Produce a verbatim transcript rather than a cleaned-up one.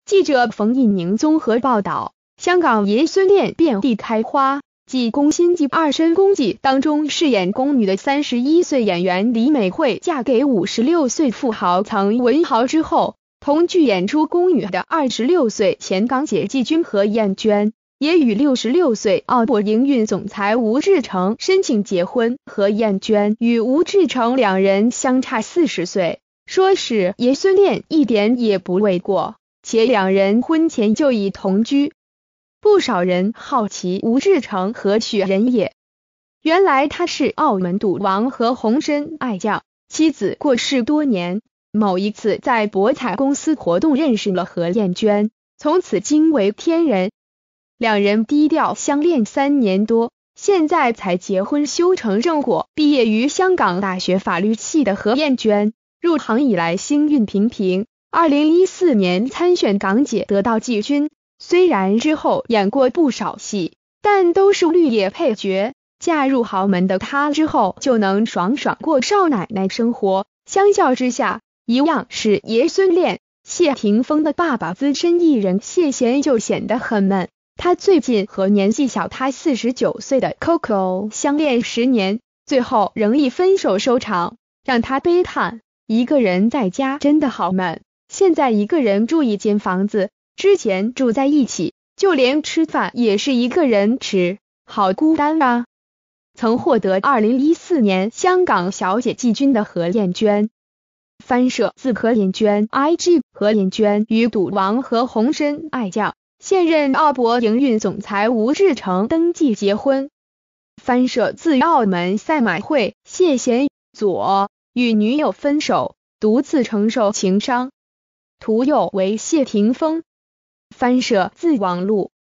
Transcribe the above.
记者冯一宁综合报道，香港爷孙恋遍地开花。继《宫心计二申宫记》当中饰演宫女的三十一岁演员李美惠嫁给五十六岁富豪曾文豪之后，同剧演出宫女的二十六岁前港姐季军何燕娟也与六十六岁澳博营运总裁吴志成申请结婚。何燕娟与吴志成两人相差四十岁，说是爷孙恋一点也不为过，且两人婚前就已同居。不少人好奇吴志成何许人也，原来他是澳门赌王何鸿燊爱将，妻子过世多年，某一次在博彩公司活动认识了何燕娟，从此惊为天人。两人低调相恋三年多，现在才结婚修成正果。毕业于香港大学法律系的何燕娟，入行以来星运平平，二零一四年参选港姐得到季军。虽然之后演过不少戏，但都是绿叶配角。嫁入豪门的她之后就能爽爽过少奶奶生活，相较之下，一样是爷孙恋，谢霆锋的爸爸资深艺人谢贤就显得很闷。他最近和年纪小他四十九岁的 Coco 相恋十年，最后仍以分手收场，让他悲叹一个人在家真的好闷，现在一个人住一间房子，之前住在一起，就连吃饭也是一个人吃，好孤单啊。曾获得二零一四年香港小姐季军的何燕娟，翻摄自何燕娟 I G。 何燕娟与赌王何鸿燊爱将现任澳博营运总裁吴志成登记结婚。翻摄自澳门赛马会。谢贤左与女友分手，独自承受情伤，图友为谢霆锋。翻摄自网路。